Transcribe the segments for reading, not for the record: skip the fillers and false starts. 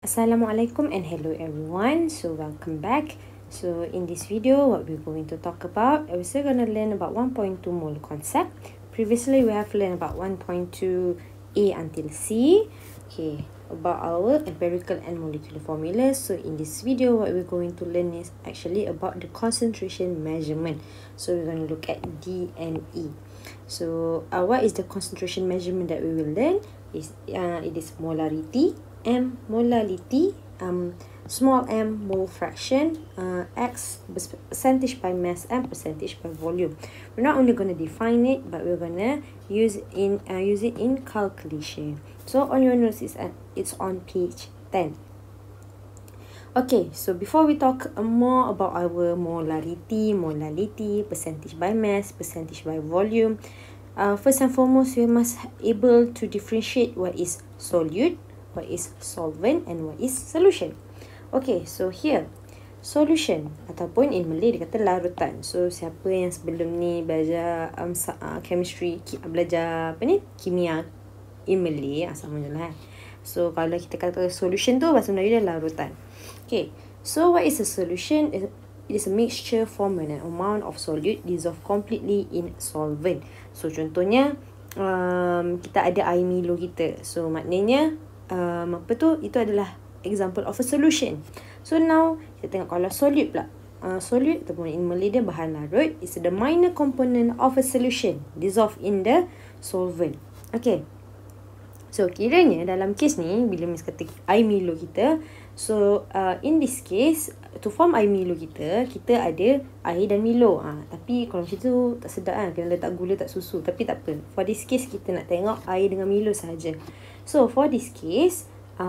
Assalamualaikum and hello everyone. So welcome back. So in this video, what we're going to talk about, we're still going to learn about 1.2 mole concept. Previously, we have learned about 1.2 A until C. Okay, about our empirical and molecular formulas. So in this video, what we're going to learn is actually about the concentration measurement. So we're going to look at D and E. So what is the concentration measurement that we will learn? It is molarity, M molality, small m mole fraction, x percentage by mass, and percentage by volume. We're not only going to define it, but we're going to use it in calculation. So on your notes, it's on page 10. Okay, so before we talk more about our molality, percentage by mass, percentage by volume, first and foremost, we must able to differentiate what is solute, what is solvent, and what is solution. Okay, so here, solution ataupun in Malay dia kata larutan. So siapa yang sebelum ni belajar chemistry, belajar kimia in Malay, sama je lah. So kalau kita kata solution tu, bahasa Melayu dia larutan. Okay, so what is a solution? It is a mixture formed when an amount of solute dissolve completely in solvent. So contohnya, kita ada air Milo kita. So maknanya itu adalah example of a solution. So now kita tengok kalau solute pula. Solute ataupun in Malay dia bahan larut is the minor component of a solution dissolve in the solvent. Okay. So kiranya dalam kes ni bila Miss kata air Milo kita, so in this case to form air Milo kita ada air dan Milo. Tapi kalau macam tu tak sedap kan, kena letak gula tak susu. Tapi tak apa. For this case kita nak tengok air dengan Milo saja. So for this case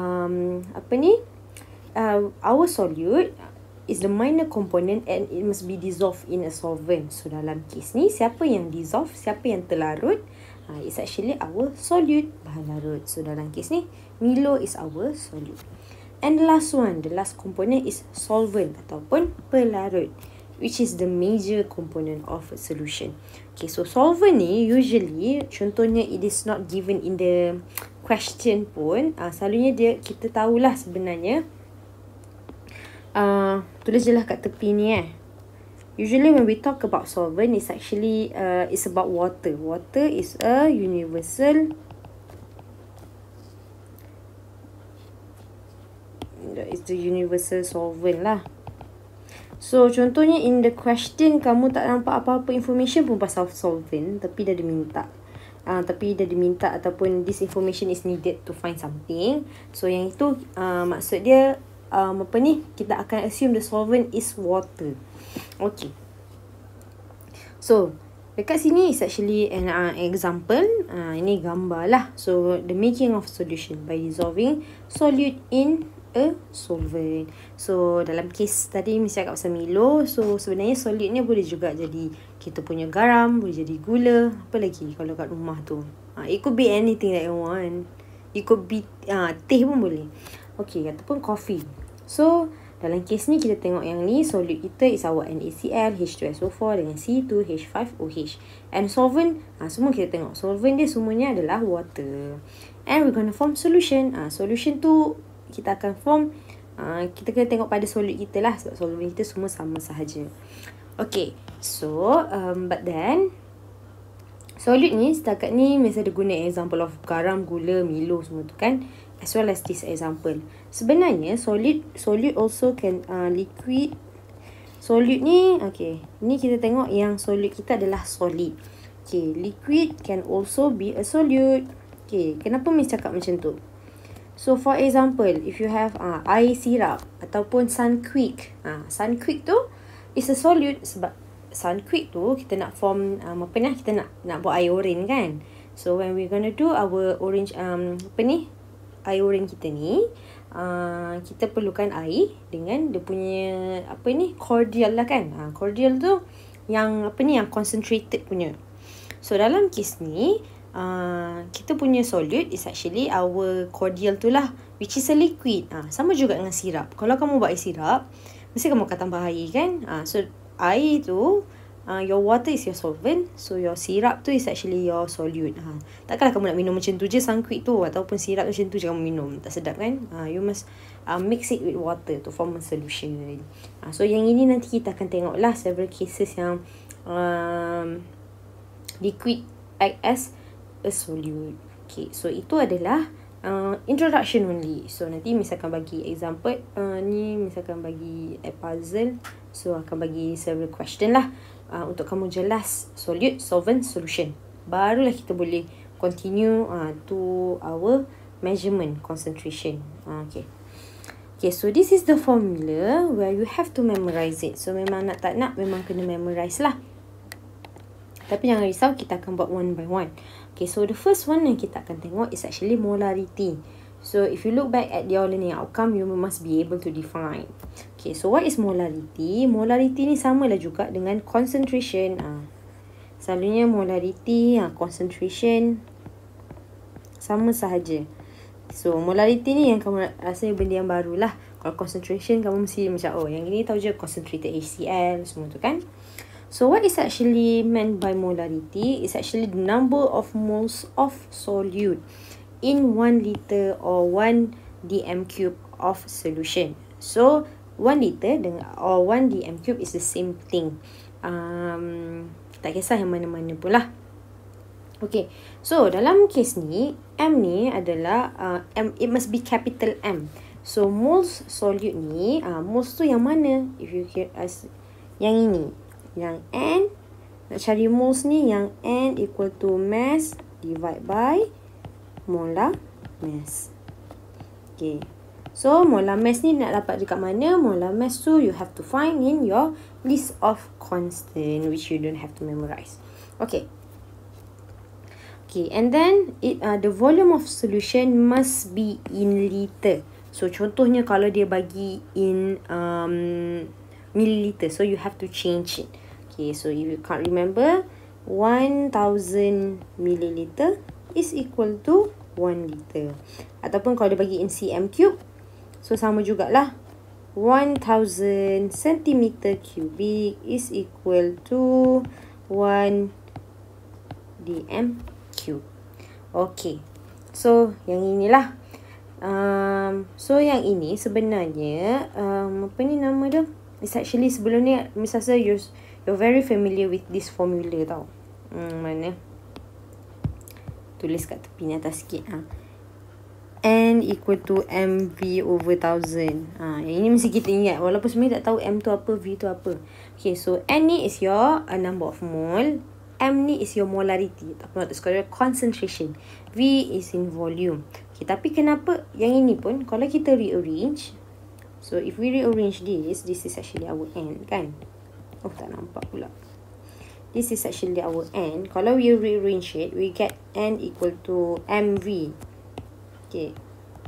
our solute is the minor component and it must be dissolved in a solvent. So dalam kes ni siapa yang dissolve, siapa yang terlarut, it's actually our solute, bahan larut. So dalam kes ni Milo is our solute. And the last one, the last component is solvent ataupun pelarut, which is the major component of a solution. Okay, so solvent ni usually, contohnya it is not given in the question pun, selalunya kita tahulah sebenarnya, tulis je lah kat tepi ni Usually when we talk about solvent, it's actually it's about water. Water is a universal solvent lah. So contohnya in the question kamu tak nampak apa-apa information pun pasal solvent, tapi dah diminta. Ataupun this information is needed to find something. So yang itu maksud dia kita akan assume the solvent is water. Okay. So dekat sini is actually an example. Ini gambar lah. So the making of solution by dissolving solute in a solvent. So dalam kes tadi Miss cakap pasal Milo. So sebenarnya solute ni boleh juga jadi kita punya garam, boleh jadi gula, apa lagi kalau kat rumah tu. It could be anything that you want. It could be teh pun boleh. Okay, ataupun coffee. So dalam kes ni kita tengok yang ni solute kita is our NaCl, H2SO4 dengan C2H5OH. And solvent, semua kita tengok solvent dia semuanya adalah water. And we're gonna form solution. Solution tu kita akan form, kita kena tengok pada solute kita lah, sebab solvent kita semua sama sahaja. Okay, so but then solute ni setakat ni Miss ada guna example of garam, gula, Milo semua tu kan, as well as this example. Sebenarnya solute also can liquid. Solute ni, okay, ni kita tengok yang solute kita adalah solid. Okay, liquid can also be a solute. Okay, kenapa Miss cakap macam tu? So for example, if you have air sirap ataupun Sunquick, Sunquick tu is a solute sebab Sunquick tu kita nak form kita nak buat air oren kan. So when we gonna do our orange air oren kita ni, kita perlukan air dengan dia punya cordial lah kan. Cordial tu yang yang concentrated punya. So dalam kes ni kita punya solute is actually our cordial tu lah, which is a liquid. Sama juga dengan sirap. Kalau kamu buat air sirap, mesti kamu akan tambah air kan. So air tu your water is your solvent, so your syrup tu is actually your solute. Takkanlah kamu nak minum macam tu je sangkuit tu, ataupun syrup macam tu je kamu minum, tak sedap kan. You must mix it with water to form a solution. So yang ini nanti kita akan tengok lah several cases yang liquid act as a solute. Okay, so itu adalah introduction only. So nanti misalkan bagi example, ni misalkan bagi a puzzle, so akan bagi several question lah untuk kamu jelas solute, solvent, solution. Barulah kita boleh continue to our measurement concentration. Okay, so this is the formula where you have to memorize it. So memang nak tak nak, memang kena memorize lah. Tapi jangan risau, kita akan buat one by one. Okay, so the first one yang kita akan tengok is actually molarity. So if you look back at your learning outcome, you must be able to define. Okay, so what is molarity? Molarity ni samalah juga dengan concentration. Selalunya molarity, concentration sama sahaja. So molarity ni yang kamu rasa benda yang baru lah. Kalau concentration kamu mesti macam, oh yang ini tahu je concentrated HCl semua tu kan. So what is actually meant by molarity is actually the number of moles of solute in 1 liter or 1 dm cube of solution. So 1 liter dengan or 1 dm cube is the same thing. Tak kisah yang mana-mana pula. Okay, so dalam case ni, M ni adalah M, it must be capital M. So moles solute ni, moles tu yang mana? If you hear as yang ini, yang N, nak cari moles ni, yang N equal to mass divide by molar mass. Okay, so molar mass ni nak dapat dekat mana? Molar mass tu you have to find in your list of constant, which you don't have to memorize. Okay. Okay, and then the volume of solution must be in liter. So contohnya kalau dia bagi in milliliter, so you have to change it. Okay, so if you can't remember, 1000 milliliter is equal to 1 liter. Ataupun kalau dia bagi in cm cube, so sama jugalah, 1000 centimeter cubic is equal to 1 dm cube. Okay, so yang inilah. So yang ini sebenarnya apa ni nama dia? It's actually sebelum ni misalnya you're very familiar with this formula tau. Mana? Tulis kat tepi ni atas sikit. N equal to mv over 1000. Yang ini mesti kita ingat walaupun sebenarnya tak tahu m tu apa, v tu apa. Okay, so N ni is your number of mole. M ni is your molarity ataupun concentration. V is in volume. Okay, tapi kenapa yang ini pun kalau kita rearrange, so if we rearrange this is actually our N kan. Oh, tak nampak pula. This is actually our N. Kalau we rearrange it, we get N equal to mv. Okay.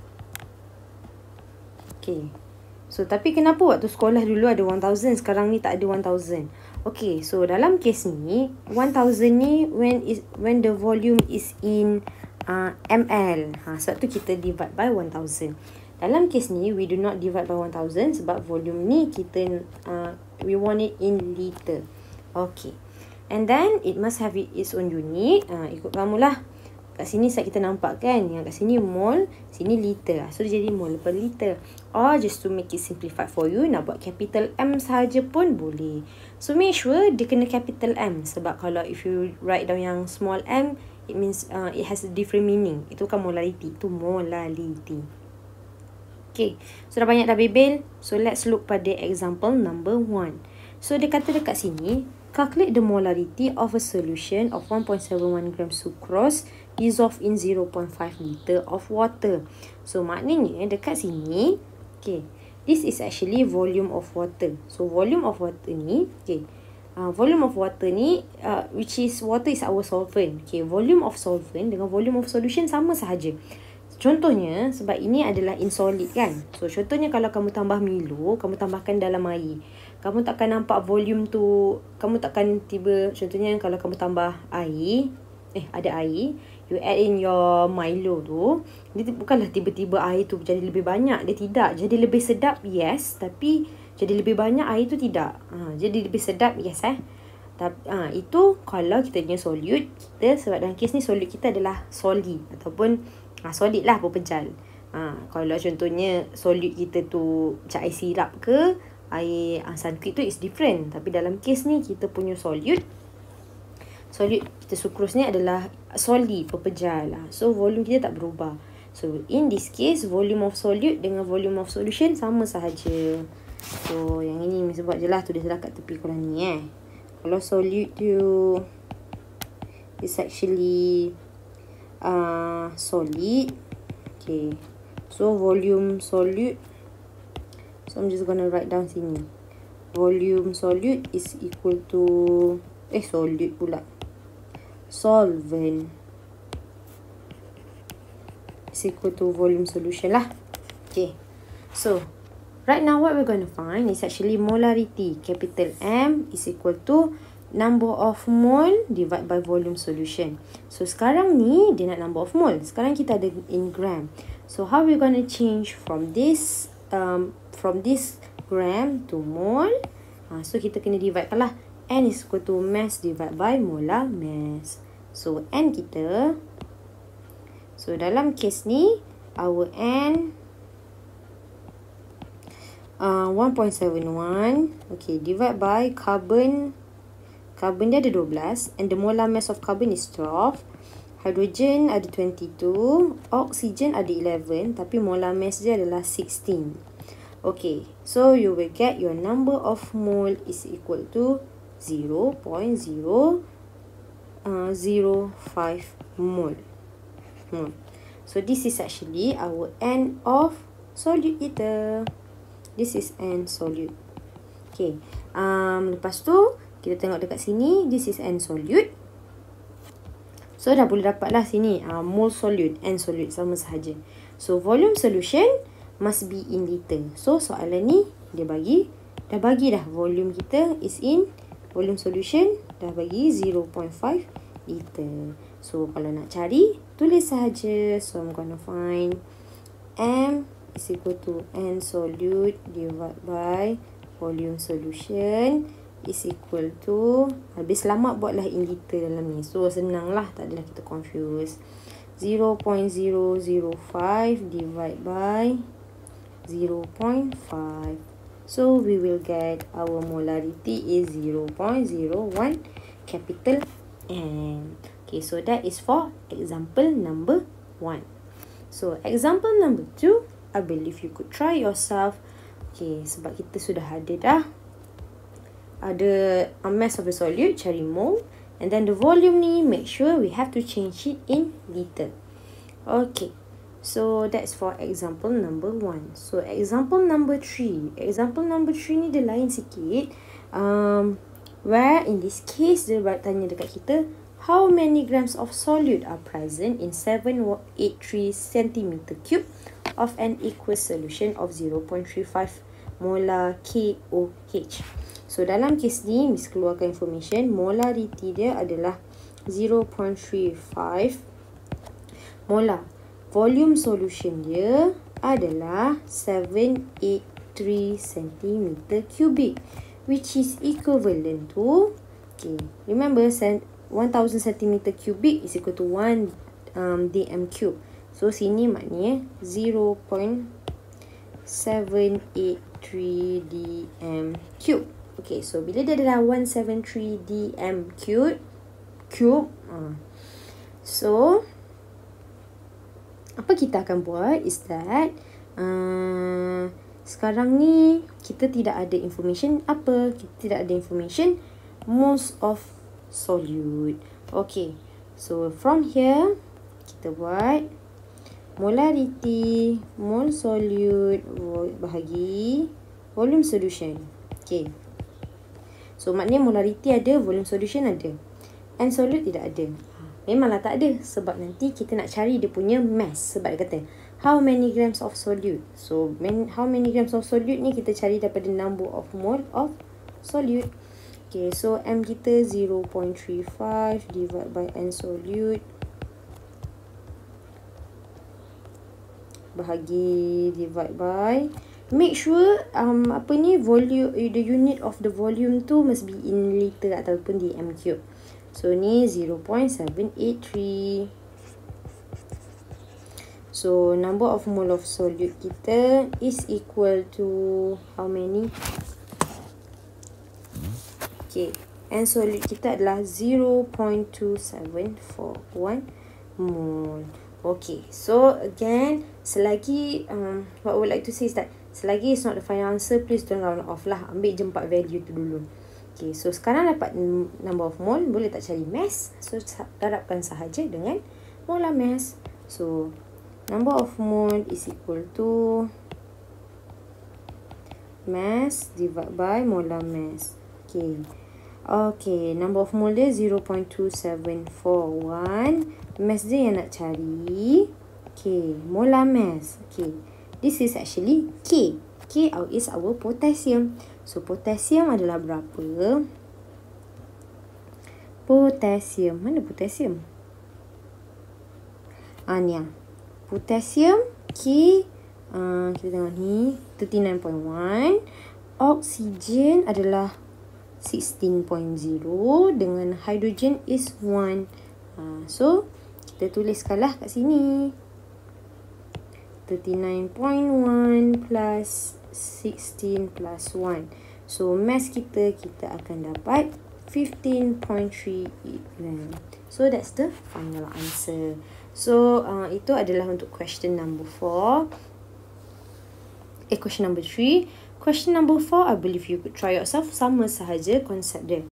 Okay. So tapi kenapa waktu sekolah dulu ada 1000, sekarang ni tak ada 1000? Okay, so dalam case ni 1000 ni when the volume is in ml. Sebab tu kita divide by 1000. Dalam case ni we do not divide by 1000 sebab volume ni kita we want it in liter. Okay. And then it must have its own unit. Ikut kamulah. Kat sini kita nampak kan, yang kat sini mole, sini liter. So dia jadi mole per liter. Or just to make it simplified for you, nak buat capital M sahaja pun boleh. So make sure dia kena capital M. Sebab kalau if you write down yang small m, it means it has a different meaning. Itu kan molarity. Itu molality. Okay, so dah banyak dah bebel. So let's look pada example number 1. So dia kata dekat sini, calculate the molarity of a solution of 1.71 gram sucrose dissolved in 0.5 liter of water. So maknanya dekat sini, okay, this is actually volume of water. So volume of water ni, okay, volume of water ni, which is water is our solvent. Okay, volume of solvent dengan volume of solution sama sahaja. Contohnya, sebab ini adalah insolid kan. So contohnya kalau kamu tambah Milo, kamu tambahkan dalam air, kamu takkan nampak volume tu. Kamu takkan tiba, contohnya kalau kamu tambah air, ada air, you add in your Milo tu, dia bukanlah tiba-tiba air tu jadi lebih banyak. Dia tidak. Jadi lebih sedap, yes. Tapi jadi lebih banyak air tu tidak. Jadi lebih sedap, yes Itu kalau kita punya solute kita, sebab dalam kes ni solute kita adalah solid ataupun solid lah, berpejal. Kalau contohnya solute kita tu macam air sirap ke air sunquick tu is different. Tapi dalam kes ni kita punya solute kita sucrose ni adalah solid, berpejal. So volume kita tak berubah. So in this case volume of solute dengan volume of solution sama sahaja. So yang ini sebab je lah tulislah kat tepi korang ni Kalau solute tu is actually solid. Okay, so volume solute, so I'm just gonna write down sini. Volume solute is equal to solute pula, solvent is equal to volume solution lah. Okay, so right now what we're going to find is actually molarity. Capital M is equal to number of mole divided by volume solution. So sekarang ni dia nak number of mole. Sekarang kita ada in gram. So how we going to change from this gram to mole? So kita kena divide lah. N is equal to mass divided by molar mass. So N kita, so dalam kes ni our N 1.71. Okay, divide by carbon dia ada 12 and the molar mass of carbon is 12. Hydrogen ada 22, oxygen ada 11, tapi molar mass dia adalah 16. Okay, so you will get your number of mole is equal to 0.005 mole. So this is actually our N of solute kita. This is N solute. Okay. Lepas tu kita tengok dekat sini, this is N solute. So dah boleh dapat lah sini mole solute, N solute sama sahaja. So volume solution must be in liter. So soalan ni dia dah bagi dah volume kita is in volume solution, dah bagi 0.5 liter. So kalau nak cari, tulis sahaja. So I'm gonna find M is equal to N solute divided by volume solution is equal to, habis selamat buatlah in liter dalam ni. So senang lah, tak adalah kita confuse. 0.005 divided by 0.5. So we will get our molarity is 0.01 capital N. Okay, so that is for example number 1. So example number 2, I believe you could try yourself. Okay, sebab kita sudah ada a mass of the solute, cari mole. And then the volume ni, make sure we have to change it in liter. Okay, so that's for example number 1. So example number 3. Example number 3 ni dia lain sikit. Where in this case, dia tanya dekat kita, how many grams of solute are present in 783 cm3 of an aqueous solution of 0.35 molar KOH. So dalam kes ni, Miss keluarkan information, molarity dia adalah 0.35 molar. Volume solution dia adalah 783 cm3, which is equivalent to, okay, remember 1000 cm3 is equal to 1 dm3. So sini maknanya 0.783 dm3. Okay, so bila dia adalah 173 dm3 so apa kita akan buat is that sekarang ni kita tidak ada information moles of solute. Okay, so from here kita buat molarity mole solute bahagi volume solution. Okay, so maknanya molarity ada, volume solution ada, and solute tidak ada. Memanglah tak ada, sebab nanti kita nak cari dia punya mass. Sebab dia kata how many grams of solute. So how many grams of solute ni kita cari daripada number of mole of solute. Okay, so M kita 0.35 divided by N solute bahagi divide by make sure apa ni, volume, the unit of the volume tu must be in liter ataupun di m3. So ni 0.783. So number of mole of solute kita is equal to how many? Okay, and solute kita adalah 0.2741 mole. Okay, so again, selagi what I would like to say is that selagi it's not the final answer, please don't round off lah. Ambil je 4 value tu dulu. Okay, so sekarang dapat number of mole, boleh tak cari mass? So darabkan sahaja dengan molar mass. So number of mole is equal to mass divided by molar mass. Okay. Okay, number of mole dia 0.2741. Mass dia yang nak cari. Okay, molar mass. Okay, this is actually K. K is our potassium. So, potassium adalah berapa? Potassium. Mana potassium? Ni lah. Potassium K. Kita tengok ni. 39.1. Oksigen adalah 16.0. Dengan hydrogen is 1. So, kita tuliskanlah kat sini. 39.1 plus 16 plus 1. So, mass kita akan dapat 15.38 gram. So, that's the final answer. So, itu adalah untuk question number 4. Question number 3. Question number 4, I believe you could try yourself. Sama sahaja konsep dia.